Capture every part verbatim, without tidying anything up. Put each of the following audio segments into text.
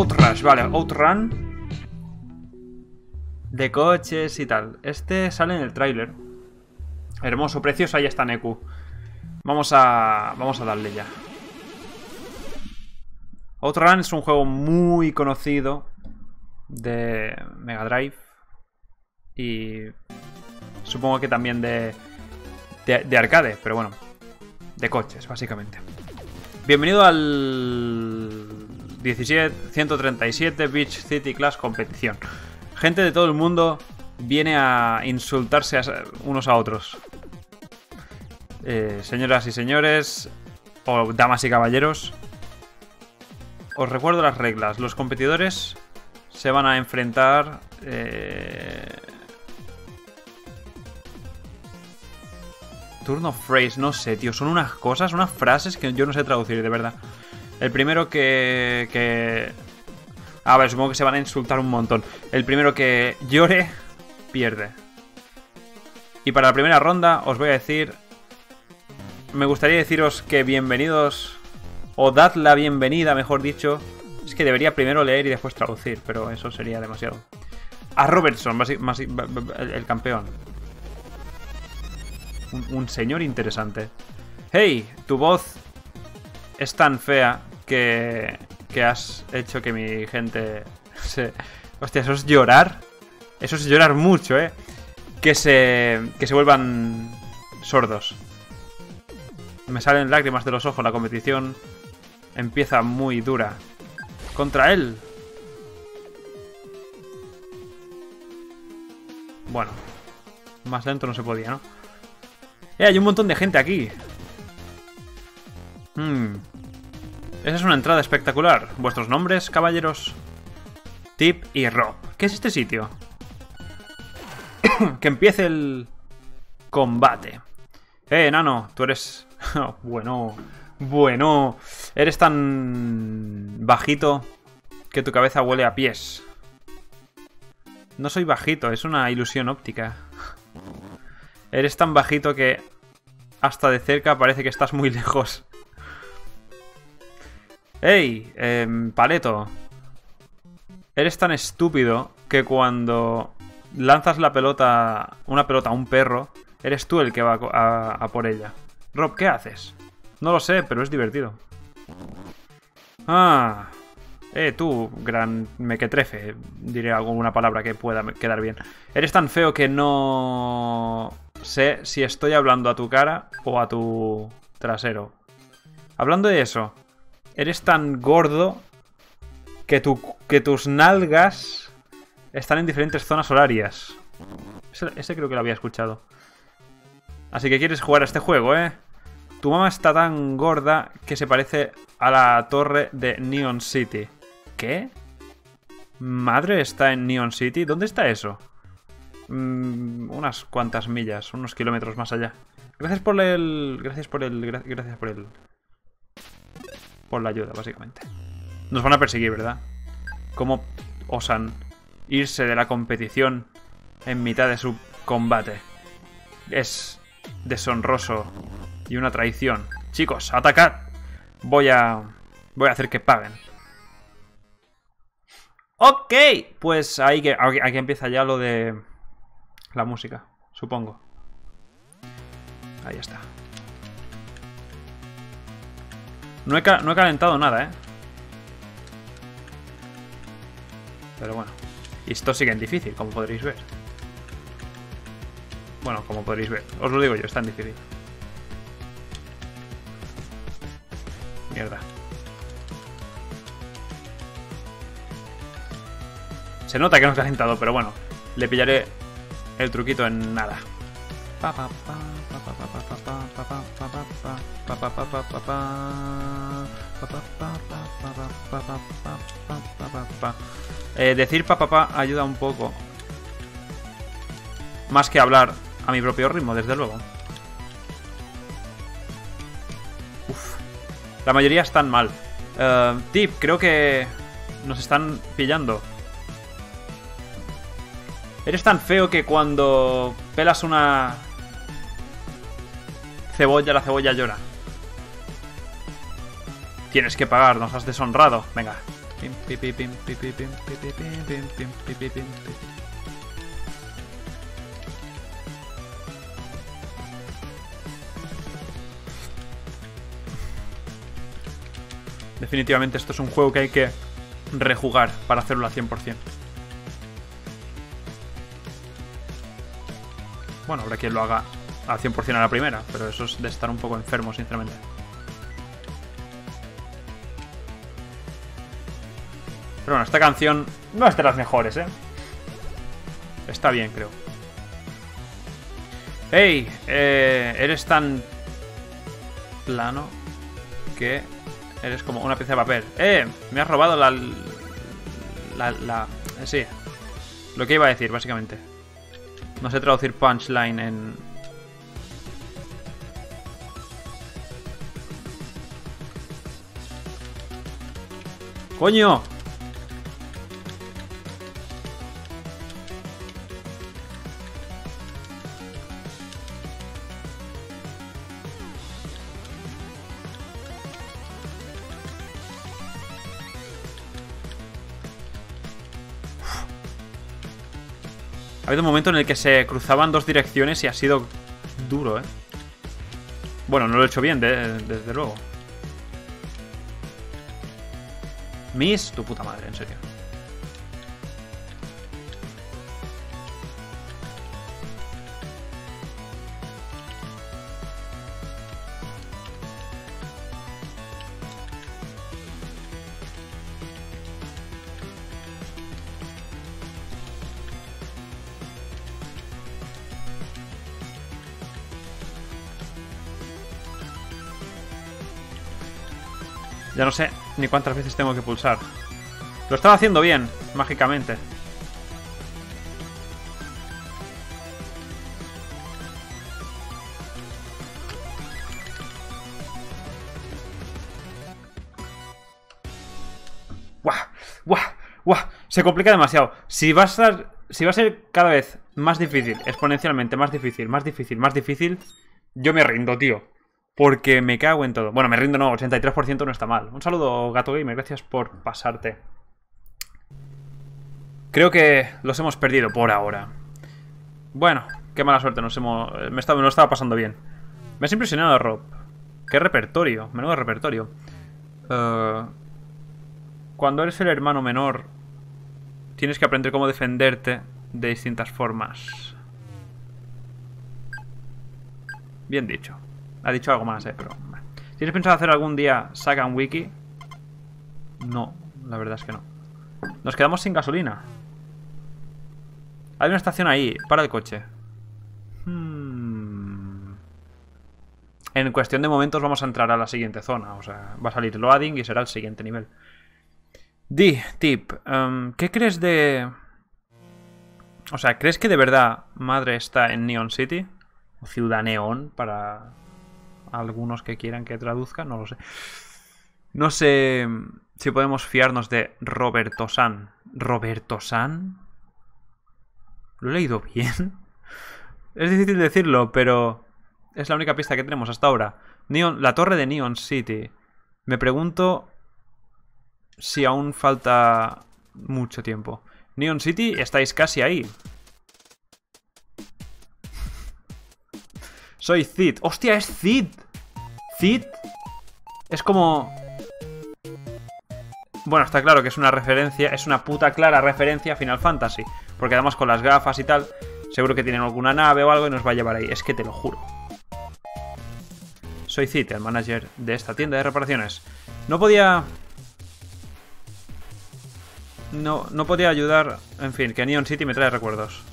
Outrash, vale, Outrun. De coches y tal. Este sale en el tráiler. Hermoso, precioso, ahí está Neku. Vamos a... Vamos a darle ya. Outrun es un juego muy conocido de Mega Drive. Y... supongo que también de... De, de arcade, pero bueno. De coches, básicamente. Bienvenido al... diecisiete, ciento treinta y siete Beach City Clash Competición. Gente de todo el mundo viene a insultarse a unos a otros. Eh, señoras y señores, o damas y caballeros, os recuerdo las reglas. Los competidores se van a enfrentar... Eh... Turn of phrase, no sé, tío. Son unas cosas, unas frases que yo no sé traducir, de verdad. El primero que... que... A ver, supongo que se van a insultar un montón. El primero que llore, pierde. Y para la primera ronda os voy a decir... Me gustaría deciros que bienvenidos... O dad la bienvenida, mejor dicho. Es que debería primero leer y después traducir, pero eso sería demasiado. A Robertson, más, más, el, el campeón. Un, un señor interesante. Hey, tu voz es tan fea que... que has hecho que mi gente se... Hostia, eso es llorar. Eso es llorar mucho, ¿eh? Que se... que se vuelvan sordos. Me salen lágrimas de los ojos. La competición empieza muy dura. Contra él. Bueno. Más lento no se podía, ¿no? Eh, hay un montón de gente aquí. Hmm... Esa es una entrada espectacular. ¿Vuestros nombres, caballeros? Tip y Rob. ¿Qué es este sitio? Que empiece el combate. Eh, enano, tú eres... bueno, bueno. Eres tan bajito que tu cabeza huele a pies. No soy bajito, es una ilusión óptica. Eres tan bajito que hasta de cerca parece que estás muy lejos. ¡Ey! Eh, Paleto. Eres tan estúpido que cuando lanzas la pelota, una pelota a un perro, eres tú el que va a, a, a por ella. Rob, ¿qué haces? No lo sé, pero es divertido. Ah. Eh, tú, gran mequetrefe. Diré alguna palabra que pueda quedar bien. Eres tan feo que no sé si estoy hablando a tu cara o a tu trasero. Hablando de eso... Eres tan gordo que, tu, que tus nalgas están en diferentes zonas horarias. Ese, ese creo que lo había escuchado. Así que quieres jugar a este juego, ¿eh? Tu mamá está tan gorda que se parece a la torre de Neon City. ¿Qué? ¿Madre está en Neon City? ¿Dónde está eso? Mm, unas cuantas millas, unos kilómetros más allá. Gracias por el... Gracias por el... Gracias por el... Por la ayuda, básicamente. Nos van a perseguir, ¿verdad? ¿Cómo osan irse de la competición en mitad de su combate? Es deshonroso y una traición. Chicos, atacad. Voy a... Voy a hacer que paguen. Ok, pues ahí que, aquí empieza ya lo de la música, supongo. Ahí está. No he, no he calentado nada, ¿eh? Pero bueno. Y esto sigue en difícil, como podréis ver. Bueno, como podréis ver. Os lo digo yo, es tan difícil. Mierda. Se nota que no he calentado, pero bueno. Le pillaré el truquito en nada. Eh, decir pa pa pa ayuda un poco. Más que hablar a mi propio ritmo, desde luego. Uf. La mayoría están mal. uh, Tip, creo que nos están pillando. Eres tan feo que cuando pelas una cebolla, la cebolla llora. Tienes que pagar, nos has deshonrado. Venga, Pim, pim, pim, pim, pim, pim, pim, pim, pim, pim, pim, pim, pim, pim. Definitivamente esto es un juego que hay que rejugar para hacerlo al cien por cien. Bueno, habrá quien lo haga al cien por cien a la primera, pero eso es de estar un poco enfermo, sinceramente. Pero bueno, esta canción no es de las mejores, ¿eh? Está bien, creo. ¡Ey! Eh, eres tan plano que eres como una pieza de papel. ¡Eh! Me has robado la... La... la eh, sí. Lo que iba a decir, básicamente. No sé traducir punchline en... ¡Coño! Ha habido un momento en el que se cruzaban dos direcciones y ha sido duro, ¿eh? Bueno, no lo he hecho bien, de, desde luego. Miss, tu puta madre, en serio. Ya no sé ni cuántas veces tengo que pulsar. Lo estaba haciendo bien, mágicamente. ¡Guau! ¡Guau! ¡Guau! Se complica demasiado. Si va a ser, si va a ser cada vez más difícil, exponencialmente más difícil, más difícil, más difícil, yo me rindo, tío. Porque me cago en todo. Bueno, me rindo no, ochenta y tres por ciento no está mal. Un saludo, Gato Gamer, gracias por pasarte. Creo que los hemos perdido por ahora. Bueno, qué mala suerte, nos hemos... Me estaba, me lo estaba pasando bien. Me has impresionado, Rob. Qué repertorio, menudo repertorio. Uh, cuando eres el hermano menor, tienes que aprender cómo defenderte de distintas formas. Bien dicho. Ha dicho algo más, eh, pero... ¿Tienes pensado hacer algún día Sagan Wiki? No, la verdad es que no. Nos quedamos sin gasolina. Hay una estación ahí, para el coche. Hmm. En cuestión de momentos vamos a entrar a la siguiente zona. O sea, va a salir loading y será el siguiente nivel. Di, tip, um, ¿qué crees de...? O sea, ¿crees que de verdad Madre está en Neon City? O Ciudad Neón, para... algunos que quieran que traduzca, no lo sé. No sé si podemos fiarnos de Roberto San. ¿Roberto San? ¿Lo he leído bien? Es difícil decirlo, pero es la única pista que tenemos hasta ahora. Neon, la torre de Neon City. Me pregunto si aún falta mucho tiempo. Neon City, estáis casi ahí. Soy Cid. ¡Hostia, es Cid! Cid es como... Bueno, está claro que es una referencia, es una puta clara referencia a Final Fantasy. Porque además con las gafas y tal, seguro que tienen alguna nave o algo y nos va a llevar ahí. Es que te lo juro. Soy Cid, el manager de esta tienda de reparaciones. No podía... No, no podía ayudar... En fin, que Neon City me trae recuerdos.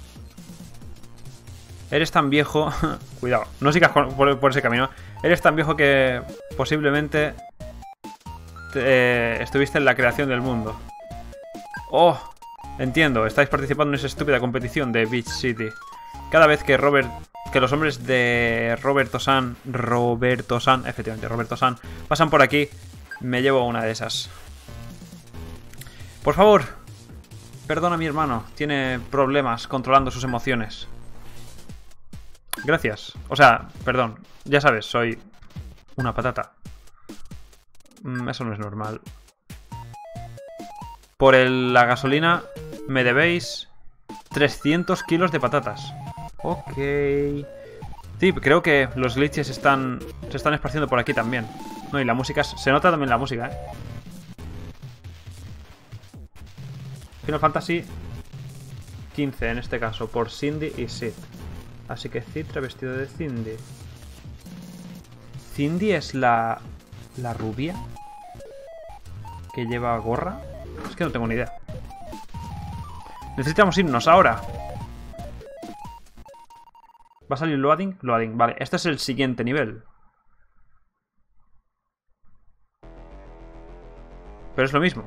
Eres tan viejo... Cuidado, no sigas por, por ese camino. Eres tan viejo que posiblemente te, eh, estuviste en la creación del mundo. Oh, entiendo. Estáis participando en esa estúpida competición de Beach City. Cada vez que Robert... Que los hombres de Roberto San... Roberto San, efectivamente, Roberto San, pasan por aquí, me llevo una de esas. Por favor, perdona a mi hermano. Tiene problemas controlando sus emociones. Gracias. O sea, perdón. Ya sabes, soy una patata. Mm, eso no es normal. Por el, la gasolina me debéis trescientos kilos de patatas. Ok. Sí, creo que los glitches están, se están esparciendo por aquí también. No, y la música... Se nota también la música, ¿eh? Final Fantasy quince en este caso, por Cindy y Sid. Así que Sid revestido de Cindy. ¿Cindy es la... la rubia? ¿Que lleva gorra? Es que no tengo ni idea. Necesitamos irnos ahora. ¿Va a salir loading? Loading, vale. Este es el siguiente nivel. Pero es lo mismo.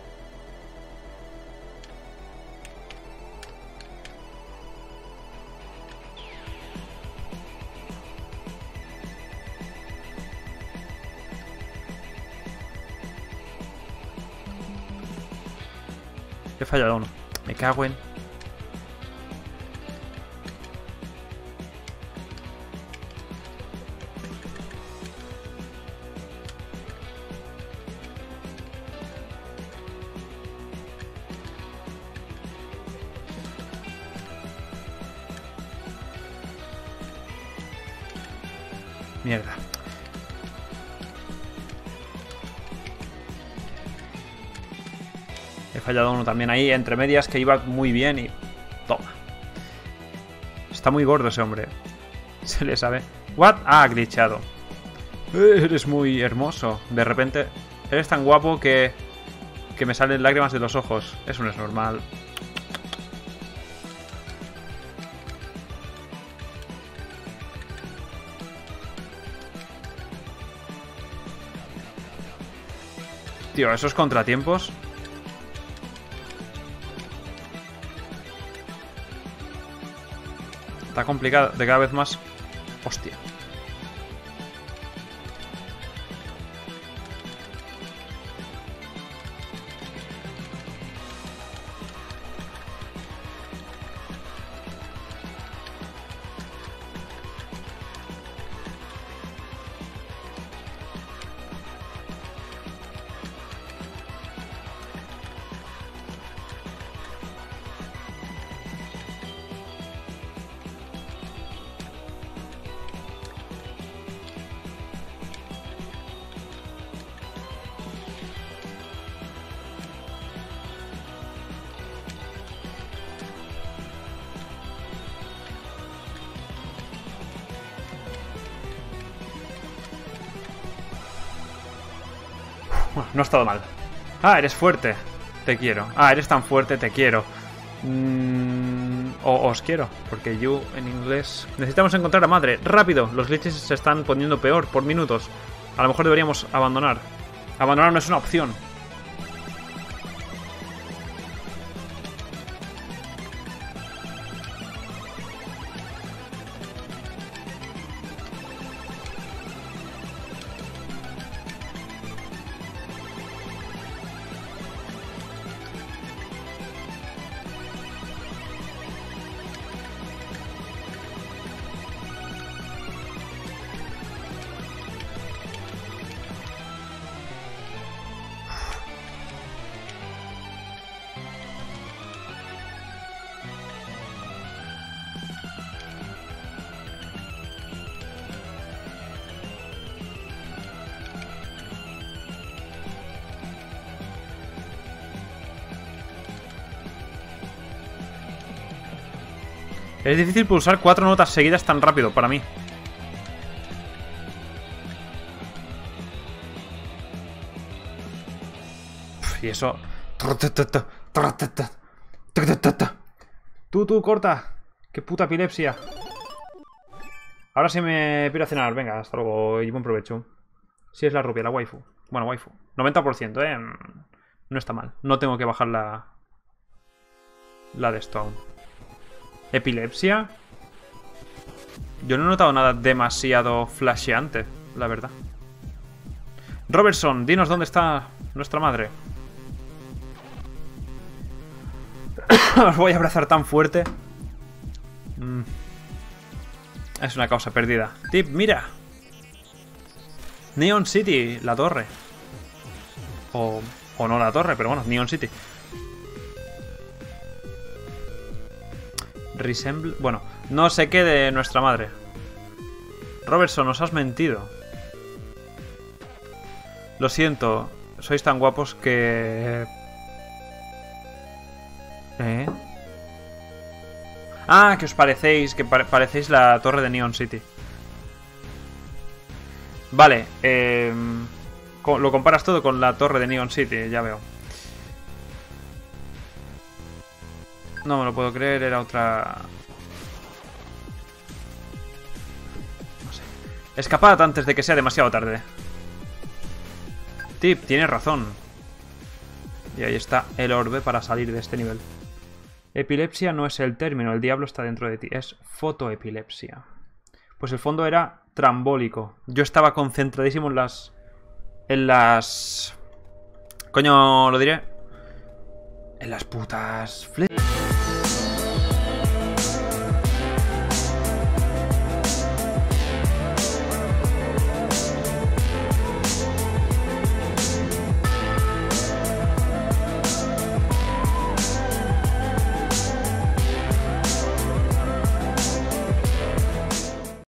He fallado uno. Me cago en... Mierda. He fallado uno también ahí, entre medias, que iba muy bien y... Toma. Está muy gordo ese hombre. Se le sabe. ¿What? Ah, glitchado. Eh, eres muy hermoso. De repente... Eres tan guapo que... Que me salen lágrimas de los ojos. Eso no es normal. Tío, esos contratiempos... Está complicado, de cada vez más... Hostia. Bueno, no ha estado mal. Ah, eres fuerte. Te quiero. Ah, eres tan fuerte, te quiero. Mm, o os quiero, porque you en inglés... Necesitamos encontrar a madre. ¡Rápido! Los glitches se están poniendo peor por minutos. A lo mejor deberíamos abandonar. Abandonar no es una opción. Es difícil pulsar cuatro notas seguidas tan rápido para mí. Uf, y eso... Tú, tú, corta. Qué puta epilepsia. Ahora sí me piro a cenar. Venga, hasta luego y buen provecho. Sí, es la rubia, la waifu. Bueno, waifu. noventa por ciento, ¿eh? No está mal. No tengo que bajar la... La de Stone. ¿Epilepsia? Yo no he notado nada demasiado flasheante, la verdad. Robertson, dinos dónde está nuestra madre. Os voy a abrazar tan fuerte. Mm. Es una causa perdida. Tip, mira. Neon City, la torre. O, o no la torre, pero bueno, Neon City. Resemble... Bueno, no sé qué de nuestra madre. Robertson, nos has mentido. Lo siento, sois tan guapos que... ¿Eh? Ah, que os parecéis, que pare parecéis la torre de Neon City. Vale, eh, lo comparas todo con la torre de Neon City, ya veo. No me lo puedo creer, era otra... No sé. Escapad antes de que sea demasiado tarde. Tip, tienes razón. Y ahí está el orbe para salir de este nivel. Epilepsia no es el término, el diablo está dentro de ti. Es fotoepilepsia. Pues el fondo era trambólico. Yo estaba concentradísimo en las... En las... Coño, lo diré. En las putas...